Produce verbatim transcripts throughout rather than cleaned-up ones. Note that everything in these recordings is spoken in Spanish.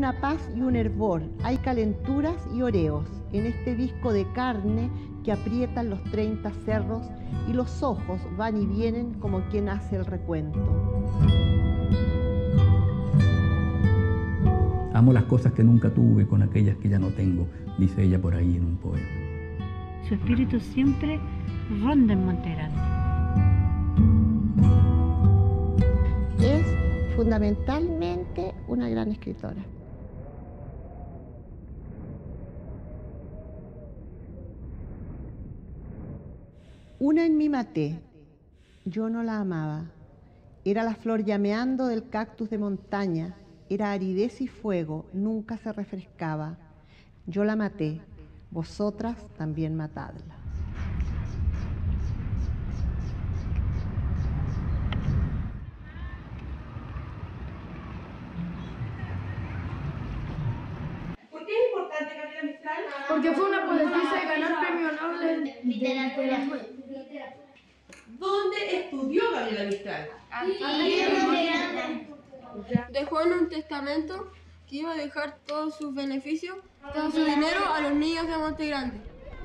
una paz y un hervor, hay calenturas y oreos en este disco de carne que aprietan los treinta cerros y los ojos van y vienen como quien hace el recuento. Amo las cosas que nunca tuve con aquellas que ya no tengo, dice ella por ahí en un poema. Su espíritu siempre ronda en Monte Grande. Es fundamentalmente una gran escritora. Una en mí maté, yo no la amaba. Era la flor llameando del cactus de montaña, era aridez y fuego, nunca se refrescaba. Yo la maté, vosotras también matadla. ¿Por qué es importante Gabriela Mistral? Porque fue una poetisa de ganar premio Nobel de literatura. ¿Dónde estudió Gabriela Mistral? Dejó en un testamento que iba a dejar todos sus beneficios, todo su dinero a los niños de Monte Grande.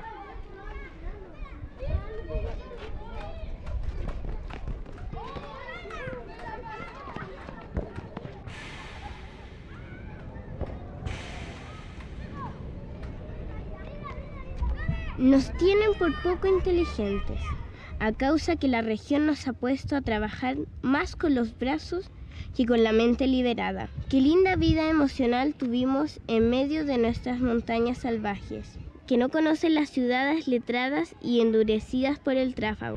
Nos tienen por poco inteligentes, a causa que la región nos ha puesto a trabajar más con los brazos que con la mente liberada. Qué linda vida emocional tuvimos en medio de nuestras montañas salvajes, que no conocen las ciudades letradas y endurecidas por el tráfago.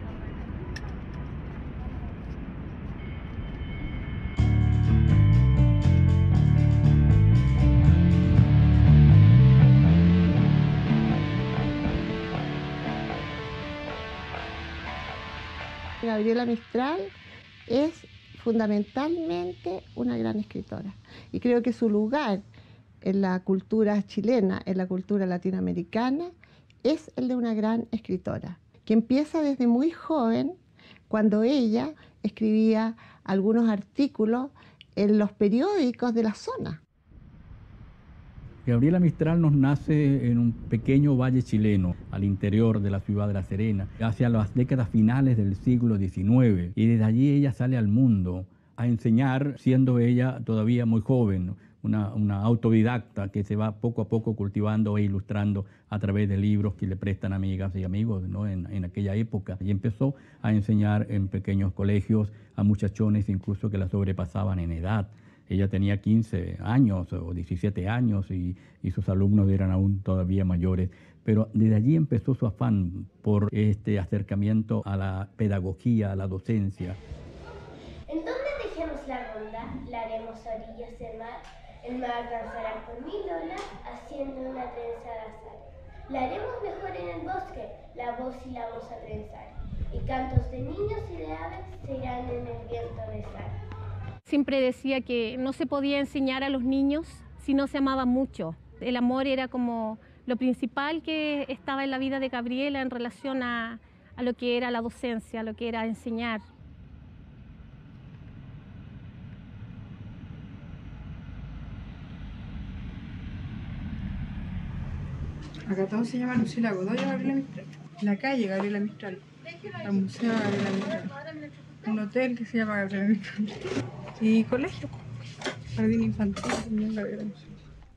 Gabriela Mistral es fundamentalmente una gran escritora y creo que su lugar en la cultura chilena, en la cultura latinoamericana, es el de una gran escritora, que empieza desde muy joven, cuando ella escribía algunos artículos en los periódicos de la zona. Gabriela Mistral nos nace en un pequeño valle chileno, al interior de la ciudad de La Serena, hacia las décadas finales del siglo diecinueve, y desde allí ella sale al mundo a enseñar, siendo ella todavía muy joven, una, una autodidacta que se va poco a poco cultivando e ilustrando a través de libros que le prestan amigas y amigos, ¿no? en, en aquella época. Y empezó a enseñar en pequeños colegios a muchachones incluso que la sobrepasaban en edad. Ella tenía quince años o diecisiete años y, y sus alumnos eran aún todavía mayores. Pero desde allí empezó su afán por este acercamiento a la pedagogía, a la docencia. ¿En dónde dejemos la ronda? La haremos a orillas del mar. El mar danzará con mil olas, haciendo una trenza de azar. La haremos mejor en el bosque, la voz y la vamos a trenzar. Y cantos de niños y de aves se irán en el viento a besar. Siempre decía que no se podía enseñar a los niños si no se amaba mucho. El amor era como lo principal que estaba en la vida de Gabriela en relación a, a lo que era la docencia, a lo que era enseñar. Acá todo se llama Lucila Godoy Gabriela Mistral. La calle Gabriela Mistral. El museo Gabriela Mistral. Un hotel que se llama Gabriela Mistral. Y colegio. Jardín infantil también Gabriela Mistral.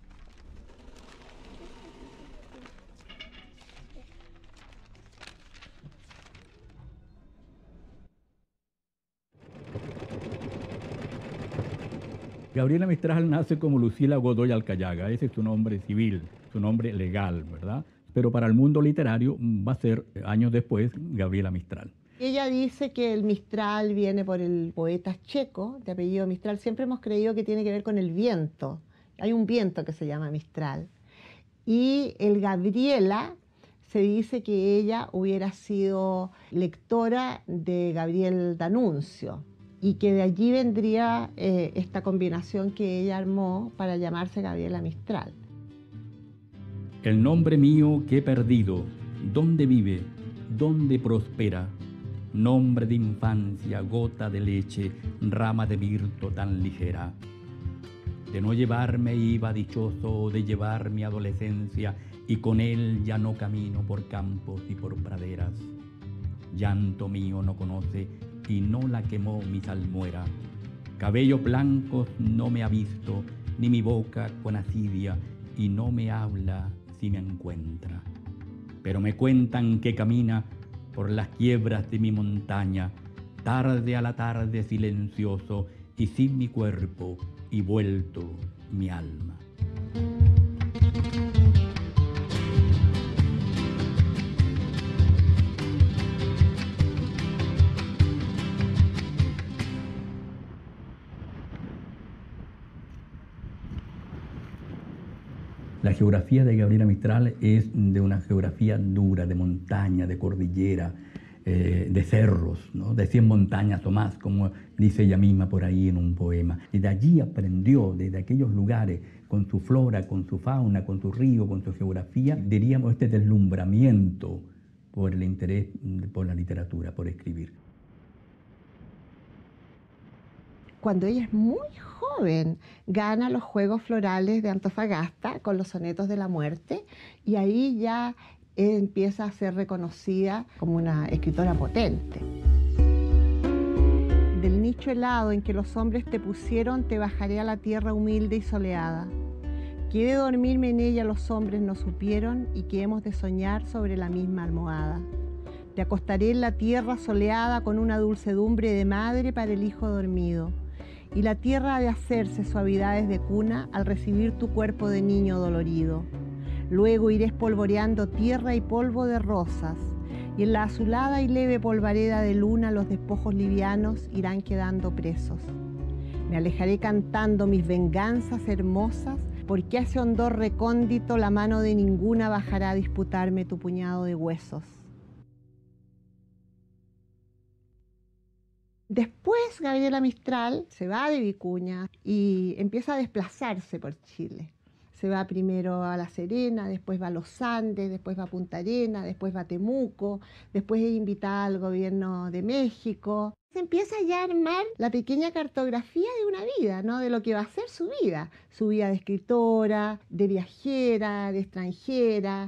Gabriela Mistral nace como Lucila Godoy Alcayaga, ese es su nombre civil, su nombre legal, ¿verdad? Pero para el mundo literario va a ser, años después, Gabriela Mistral. Ella dice que el Mistral viene por el poeta checo, de apellido Mistral. Siempre hemos creído que tiene que ver con el viento. Hay un viento que se llama Mistral. Y el Gabriela, se dice que ella hubiera sido lectora de Gabriel D'Annunzio y que de allí vendría eh, esta combinación que ella armó para llamarse Gabriela Mistral. El nombre mío que he perdido, ¿dónde vive? ¿Dónde prospera? Nombre de infancia, gota de leche, rama de mirto tan ligera. De no llevarme iba dichoso, de llevar mi adolescencia, y con él ya no camino por campos y por praderas. Llanto mío no conoce, y no la quemó mi salmuera. Cabellos blancos no me ha visto, ni mi boca con asidia, y no me habla si me encuentra. Pero me cuentan que camina por las quiebras de mi montaña, tarde a la tarde silencioso, y sin mi cuerpo, y vuelto mi alma. La geografía de Gabriela Mistral es de una geografía dura, de montaña, de cordillera, eh, de cerros, ¿no? De cien montañas o más, como dice ella misma por ahí en un poema. Y de allí aprendió, desde aquellos lugares, con su flora, con su fauna, con su río, con su geografía, diríamos este deslumbramiento por el interés por la literatura, por escribir. Cuando ella es muy joven, gana los Juegos Florales de Antofagasta con los Sonetos de la Muerte, y ahí ya empieza a ser reconocida como una escritora potente. Del nicho helado en que los hombres te pusieron, te bajaré a la tierra humilde y soleada. Que he de dormirme en ella los hombres no supieron, y que hemos de soñar sobre la misma almohada. Te acostaré en la tierra soleada con una dulcedumbre de madre para el hijo dormido. Y la tierra ha de hacerse suavidades de cuna al recibir tu cuerpo de niño dolorido. Luego iré espolvoreando tierra y polvo de rosas, y en la azulada y leve polvareda de luna los despojos livianos irán quedando presos. Me alejaré cantando mis venganzas hermosas, porque a ese hondor recóndito la mano de ninguna bajará a disputarme tu puñado de huesos. Después Gabriela Mistral se va de Vicuña y empieza a desplazarse por Chile. Se va primero a La Serena, después va a los Andes, después va a Punta Arenas, después va a Temuco, después es invitada al gobierno de México. Se empieza ya a armar la pequeña cartografía de una vida, ¿no? De lo que va a ser su vida, su vida de escritora, de viajera, de extranjera.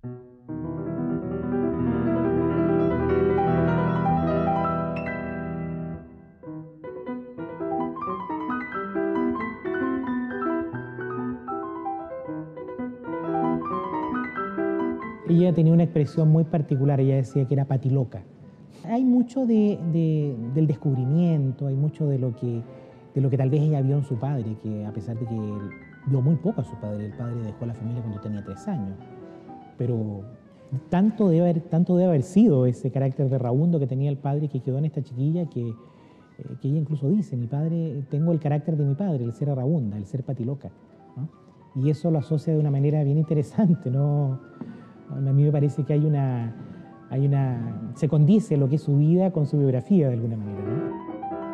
Ella tenía una expresión muy particular, ella decía que era patiloca. Hay mucho de, de, del descubrimiento, hay mucho de lo, que, de lo que tal vez ella vio en su padre, que a pesar de que él vio muy poco a su padre, el padre dejó la familia cuando tenía tres años, pero tanto debe haber, tanto debe haber sido ese carácter de rabundo que tenía el padre que quedó en esta chiquilla que, eh, que ella incluso dice, mi padre, tengo el carácter de mi padre, el ser rabunda, el ser patiloca, ¿no? Y eso lo asocia de una manera bien interesante, ¿no? A mí me parece que hay una, hay una, se condice lo que es su vida con su biografía de alguna manera, ¿no?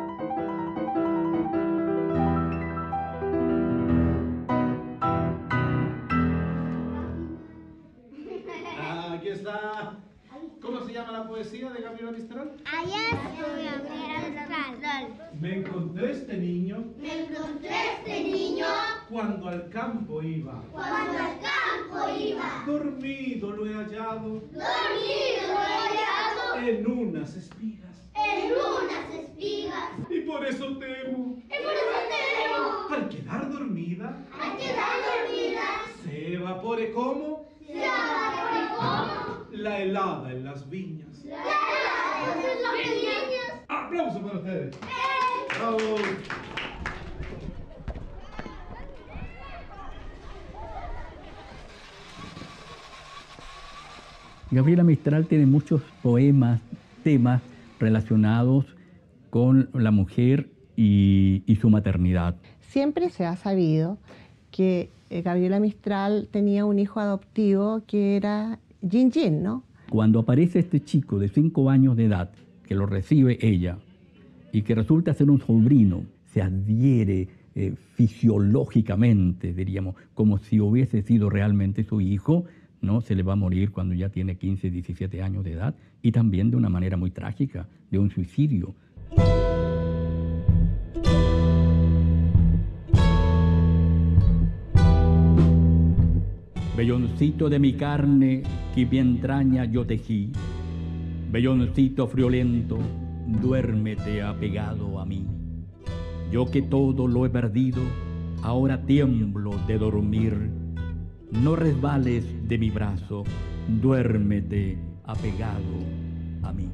Ah, aquí está. ¿Cómo se llama la poesía de Gabriela Mistral? Allá estoy, Gabriela Mistral. Me encontré este niño. Me encontré este niño. Cuando al campo iba. Cuando al campo iba. Dormido lo he hallado. Dormido lo he hallado. En unas espigas. En unas espigas. Y por eso temo. Y por eso temo. Al quedar dormida. Al quedar dormida. Se evapore como. Se evapore como. La helada en las viñas. La helada en las viñas. ¡Aplauso para ustedes! ¡Eh! ¡Bravo! Gabriela Mistral tiene muchos poemas, temas relacionados con la mujer y, y su maternidad. Siempre se ha sabido que eh, Gabriela Mistral tenía un hijo adoptivo que era Gin Gin, ¿no? Cuando aparece este chico de cinco años de edad, que lo recibe ella, y que resulta ser un sobrino, se adhiere eh, fisiológicamente, diríamos, como si hubiese sido realmente su hijo, ¿no? Se le va a morir cuando ya tiene quince, diecisiete años de edad, y también de una manera muy trágica, de un suicidio. velloncito de mi carne que mi entraña yo tejí, velloncito friolento, duérmete apegado a mí. Yo que todo lo he perdido, ahora tiemblo de dormir. No resbales de mi brazo, duérmete apegado a mí.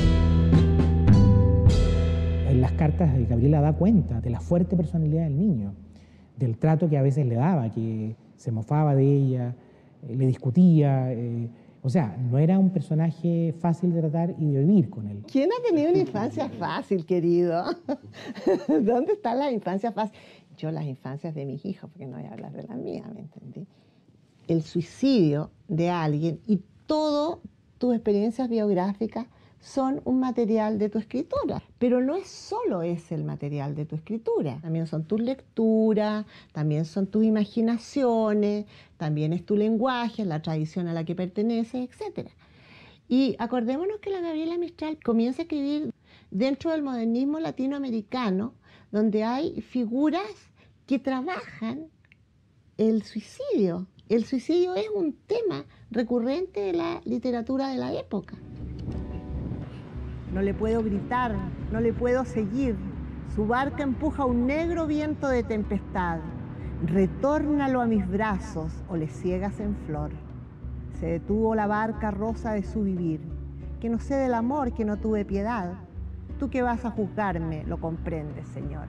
En las cartas Gabriela da cuenta de la fuerte personalidad del niño, del trato que a veces le daba, que se mofaba de ella, eh, le discutía. Eh, o sea, no era un personaje fácil de tratar y de vivir con él. ¿Quién ha tenido una infancia fácil, querido? ¿Dónde está la infancia fácil? Yo las infancias de mis hijos, porque no voy a hablar de la mía, ¿me entendí? El suicidio de alguien y todas tus experiencias biográficas son un material de tu escritura. Pero no es solo ese el material de tu escritura. También son tus lecturas, también son tus imaginaciones, también es tu lenguaje, la tradición a la que perteneces, etcétera. Y acordémonos que la Gabriela Mistral comienza a escribir dentro del modernismo latinoamericano, donde hay figuras que trabajan el suicidio. El suicidio es un tema recurrente de la literatura de la época. No le puedo gritar, no le puedo seguir. Su barca empuja un negro viento de tempestad. Retórnalo a mis brazos o le ciegas en flor. Se detuvo la barca rosa de su vivir. Que no sé del amor, que no tuve piedad. Tú que vas a juzgarme, lo comprendes, Señor.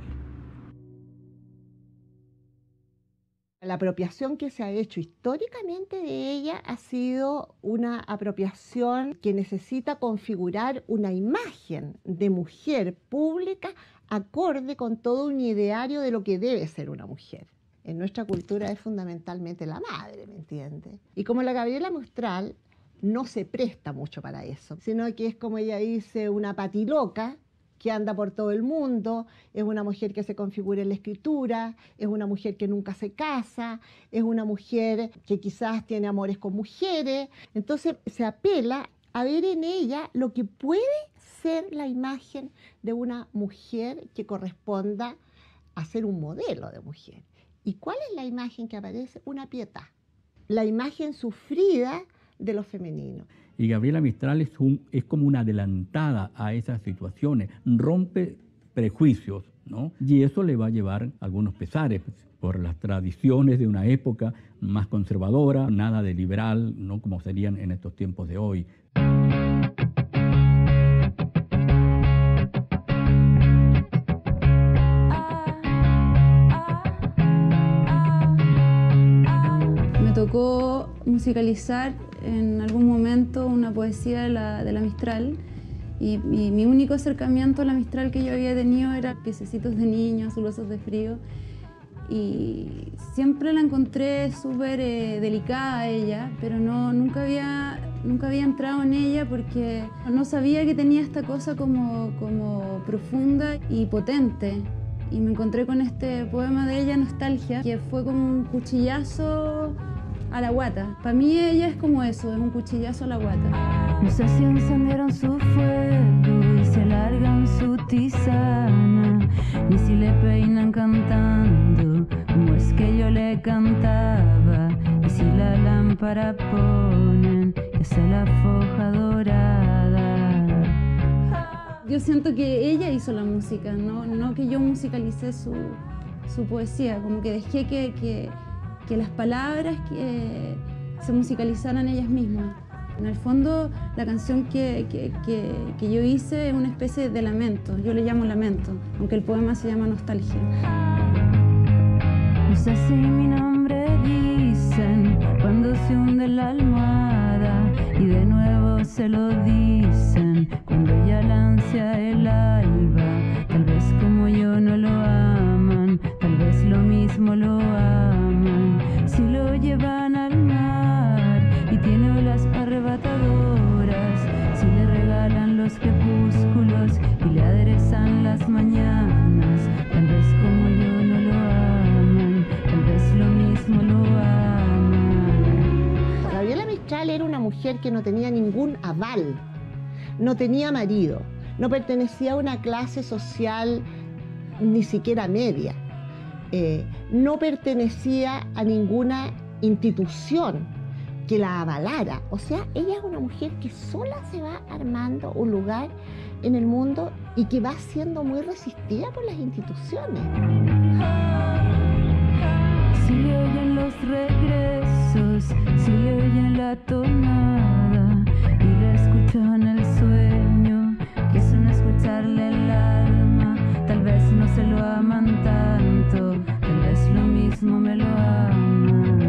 La apropiación que se ha hecho históricamente de ella ha sido una apropiación que necesita configurar una imagen de mujer pública acorde con todo un ideario de lo que debe ser una mujer. En nuestra cultura es fundamentalmente la madre, ¿me entiendes? Y como la Gabriela Mistral no se presta mucho para eso, sino que es, como ella dice, una patiloca que anda por todo el mundo, es una mujer que se configura en la escritura, es una mujer que nunca se casa, es una mujer que quizás tiene amores con mujeres. Entonces se apela a ver en ella lo que puede ser la imagen de una mujer que corresponda a ser un modelo de mujer. ¿Y cuál es la imagen que aparece? Una Pietà, la imagen sufrida de lo femenino. Y Gabriela Mistral es, un, es como una adelantada a esas situaciones, rompe prejuicios, ¿no? Y eso le va a llevar algunos pesares por las tradiciones de una época más conservadora, nada de liberal, ¿no? Como serían en estos tiempos de hoy. Me tocó musicalizar en algún momento una poesía de la, de la Mistral y, y mi único acercamiento a la Mistral que yo había tenido era Piececitos de niño, Azulosos de frío, y siempre la encontré súper eh, delicada a ella, pero no, nunca, había, nunca había entrado en ella porque no sabía que tenía esta cosa como, como profunda y potente. Y me encontré con este poema de ella, Nostalgia, que fue como un cuchillazo a la guata. Para mí ella es como eso, es un cuchillazo a la guata. No sé si encendieron su fuego y se alargan su tisana, ni si le peinan cantando como es que yo le cantaba, y si la lámpara ponen que se la foja dorada. Yo siento que ella hizo la música, no, no que yo musicalicé su, su poesía, como que dejé que, que que las palabras que se musicalizaran ellas mismas. En el fondo, la canción que, que, que, que yo hice es una especie de lamento, yo le llamo lamento, aunque el poema se llama Nostalgia. No sé si mi nombre dicen cuando se hunde la almohada y de nuevo se lo dicen cuando ya lancia el alba. Tal vez como yo no lo aman, tal vez lo mismo lo aman. Si lo llevan al mar y tiene olas arrebatadoras, si le regalan los crepúsculos y le aderezan las mañanas, tal vez como yo no lo aman, tal vez lo mismo lo aman. Gabriela Mistral era una mujer que no tenía ningún aval, no tenía marido, no pertenecía a una clase social ni siquiera media. Eh, no pertenecía a ninguna institución. que la avalara. O sea, ella es una mujer que sola se va armando un lugar en el mundo y que va siendo muy resistida por las instituciones. Si le oyen los regresos, si le oyen la tonada y le escuchan el sueño, que es no escucharle el alma. Tal vez no se lo aman tanto, tal vez lo mismo me lo aman.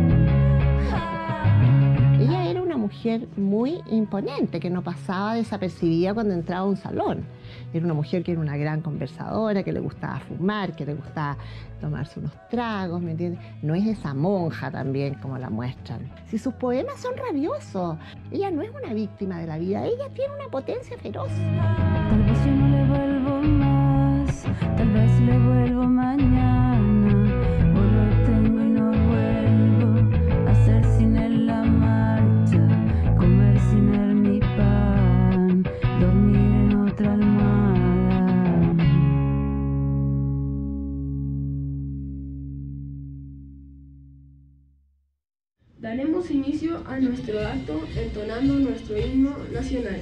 Ella era una mujer muy imponente, que no pasaba desapercibida cuando entraba a un salón. Era una mujer que era una gran conversadora, que le gustaba fumar, que le gustaba tomarse unos tragos, ¿me entiendes? No es esa monja también como la muestran. Si sus poemas son rabiosos, ella no es una víctima de la vida, ella tiene una potencia feroz. Tal vez yo no le vuelvo más, tal vez le vuelvo mañana, o lo tengo y no vuelvo, hacer sin él la marcha, comer sin él mi pan, dormir en otra almohada. Daremos inicio a nuestro acto entonando nuestro himno nacional.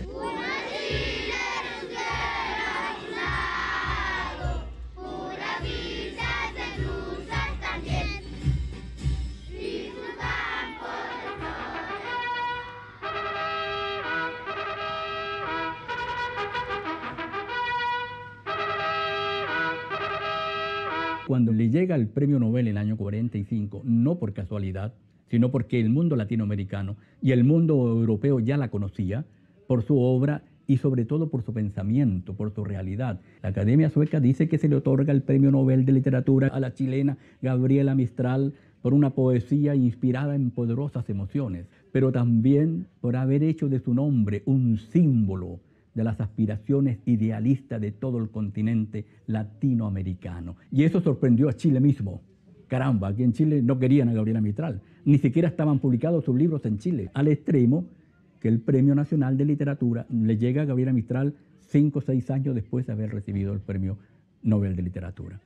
Cuando le llega el premio Nobel en el año cuarenta y cinco, no por casualidad, sino porque el mundo latinoamericano y el mundo europeo ya la conocía por su obra y sobre todo por su pensamiento, por su realidad. La Academia Sueca dice que se le otorga el premio Nobel de Literatura a la chilena Gabriela Mistral por una poesía inspirada en poderosas emociones, pero también por haber hecho de su nombre un símbolo de las aspiraciones idealistas de todo el continente latinoamericano. Y eso sorprendió a Chile mismo. Caramba, aquí en Chile no querían a Gabriela Mistral, ni siquiera estaban publicados sus libros en Chile, al extremo que el Premio Nacional de Literatura le llega a Gabriela Mistral cinco o seis años después de haber recibido el Premio Nobel de Literatura.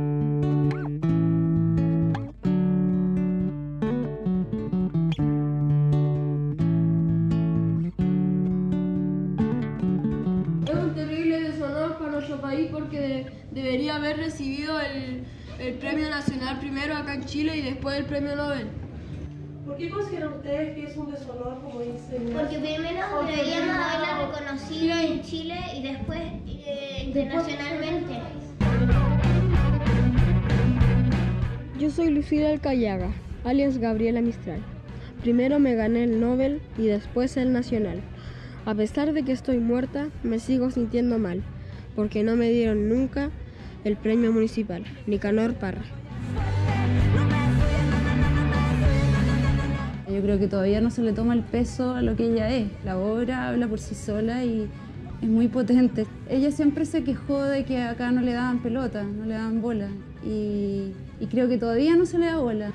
Es un terrible deshonor para nuestro país porque de- debería haber recibido el el premio nacional primero acá en Chile y después el premio Nobel. ¿Por qué consideran ustedes que es un deshonor, como dice Ignacio? Porque primero Porque deberíamos primero- haberla reconocido en Chile y después eh, internacionalmente. Yo soy Lucila Alcayaga, alias Gabriela Mistral. Primero me gané el Nobel y después el Nacional. A pesar de que estoy muerta, me sigo sintiendo mal, porque no me dieron nunca el premio municipal, Nicanor Parra. Yo creo que todavía no se le toma el peso a lo que ella es. La obra habla por sí sola y es muy potente. Ella siempre se quejó de que acá no le daban pelota, no le daban bola. Y, y creo que todavía no se le da bola.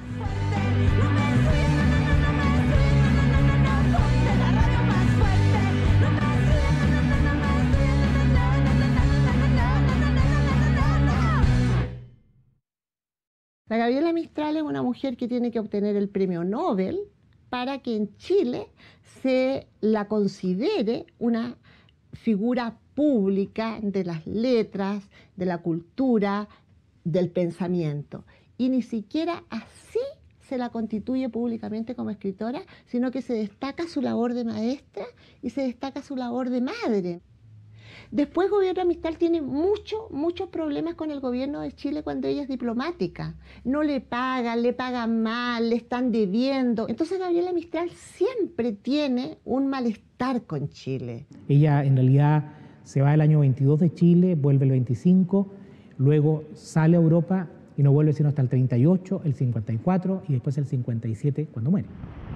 La Gabriela Mistral es una mujer que tiene que obtener el premio Nobel para que en Chile se la considere una figura pública de las letras, de la cultura, del pensamiento. Y ni siquiera así se la constituye públicamente como escritora, sino que se destaca su labor de maestra y se destaca su labor de madre. Después, Gabriela Mistral tiene muchos, muchos problemas con el gobierno de Chile cuando ella es diplomática. No le pagan, le pagan mal, le están debiendo. Entonces, Gabriela Mistral siempre tiene un malestar con Chile. Ella en realidad se va el año veintidós de Chile, vuelve el veinticinco, luego sale a Europa y no vuelve sino hasta el treinta y ocho, el cincuenta y cuatro y después el cincuenta y siete cuando muere.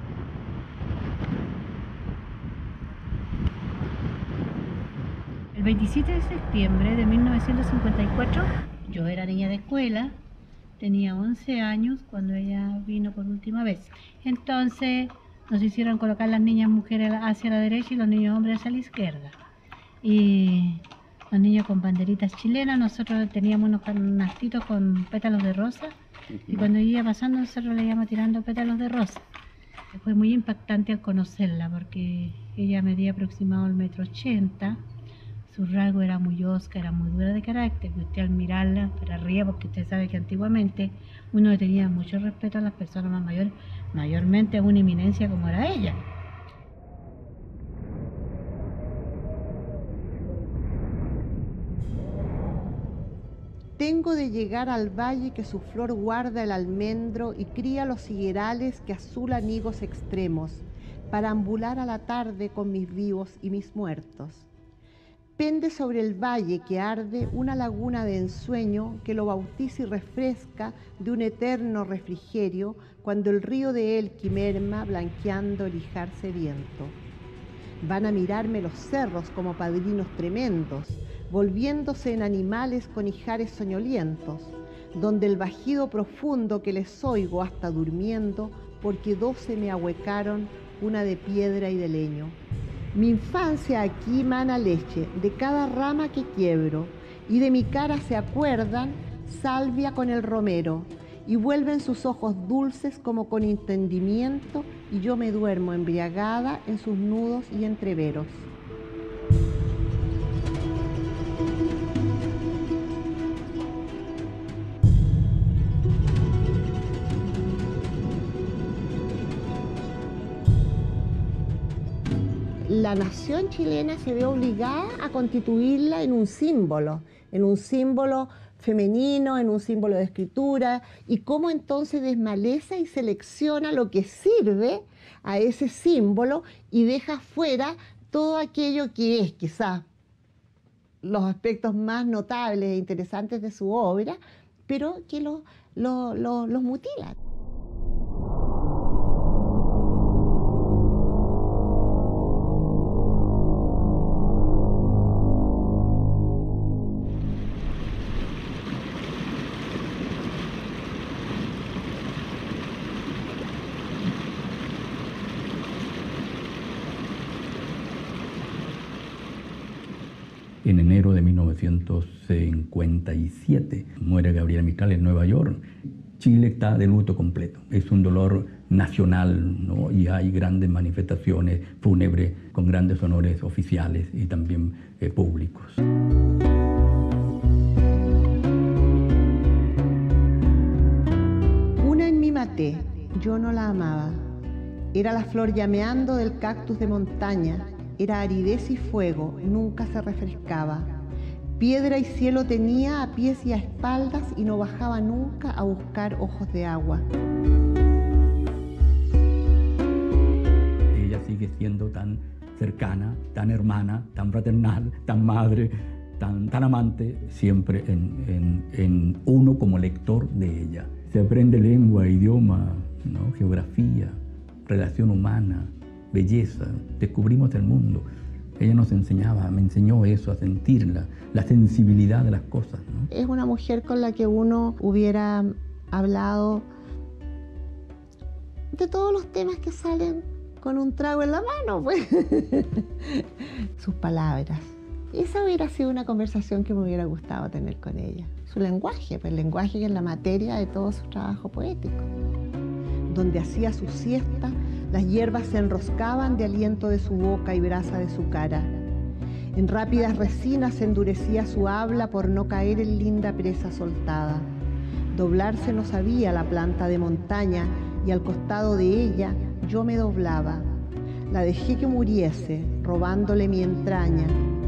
El veintisiete de septiembre de mil novecientos cincuenta y cuatro, yo era niña de escuela, tenía once años cuando ella vino por última vez. Entonces nos hicieron colocar las niñas mujeres hacia la derecha y los niños hombres hacia la izquierda. Y los niños con banderitas chilenas, nosotros teníamos unos canastitos con pétalos de rosa y cuando iba pasando nosotros le íbamos tirando pétalos de rosa. Fue muy impactante al conocerla porque ella medía aproximadamente el metro ochenta. Su rasgo era muy osca, era muy dura de carácter. Que usted al mirarla para arriba, porque usted sabe que antiguamente uno le tenía mucho respeto a las personas más mayores, mayormente a una eminencia como era ella. Tengo de llegar al valle que su flor guarda el almendro y cría los higuerales que azulan higos extremos, para ambular a la tarde con mis vivos y mis muertos. Pende sobre el valle que arde una laguna de ensueño que lo bautiza y refresca de un eterno refrigerio cuando el río de Elqui merma blanqueando el ijar sediento. Van a mirarme los cerros como padrinos tremendos, volviéndose en animales con ijares soñolientos, donde el bajido profundo que les oigo hasta durmiendo, porque doce me ahuecaron, una de piedra y de leño. Mi infancia aquí mana leche de cada rama que quiebro, y de mi cara se acuerdan salvia con el romero, y vuelven sus ojos dulces como con entendimiento, y yo me duermo embriagada en sus nudos y entreveros. La nación chilena se ve obligada a constituirla en un símbolo, en un símbolo femenino, en un símbolo de escritura, y cómo entonces desmaleza y selecciona lo que sirve a ese símbolo y deja fuera todo aquello que es quizás los aspectos más notables e interesantes de su obra, pero que lo, lo, lo, los mutila. En enero de mil novecientos cincuenta y siete muere Gabriela Mistral en Nueva York. Chile está de luto completo. Es un dolor nacional, ¿no? Y hay grandes manifestaciones fúnebres con grandes honores oficiales y también eh, públicos. Una en mí maté, yo no la amaba. Era la flor llameando del cactus de montaña. Era aridez y fuego, nunca se refrescaba. Piedra y cielo tenía a pies y a espaldas y no bajaba nunca a buscar ojos de agua. Ella sigue siendo tan cercana, tan hermana, tan fraternal, tan madre, tan, tan amante, siempre en, en, en uno como lector de ella. Se aprende lengua, idioma, ¿no? Geografía, relación humana, belleza, descubrimos el mundo. Ella nos enseñaba, me enseñó eso, a sentirla, la sensibilidad de las cosas, ¿no? Es una mujer con la que uno hubiera hablado de todos los temas que salen con un trago en la mano, pues. Sus palabras. Esa hubiera sido una conversación que me hubiera gustado tener con ella. Su lenguaje, pues el lenguaje que es la materia de todo su trabajo poético. Donde hacía su siesta, las hierbas se enroscaban de aliento de su boca y brasa de su cara. En rápidas resinas se endurecía su habla por no caer en linda presa soltada. Doblarse no sabía la planta de montaña y al costado de ella yo me doblaba. La dejé que muriese, robándole mi entraña.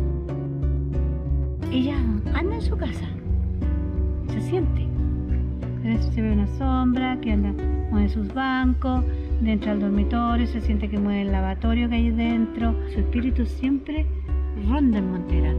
Ella anda en su casa, se siente. A veces se ve una sombra que anda, mueve sus bancos, entra al dormitorio, se siente que mueve el lavatorio que hay dentro. Su espíritu siempre ronda en Montera.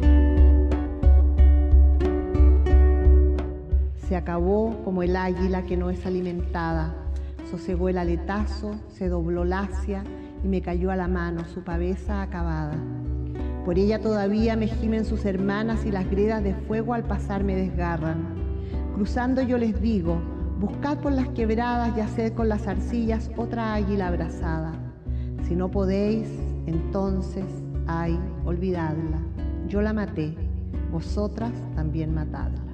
Se acabó como el águila que no es alimentada. Sosegó el aletazo, se dobló lacia y me cayó a la mano su pavesa acabada. Por ella todavía me gimen sus hermanas y las gredas de fuego al pasar me desgarran. Cruzando yo les digo, buscad por las quebradas y haced con las arcillas otra águila abrazada. Si no podéis, entonces, ay, olvidadla. Yo la maté, vosotras también matadla.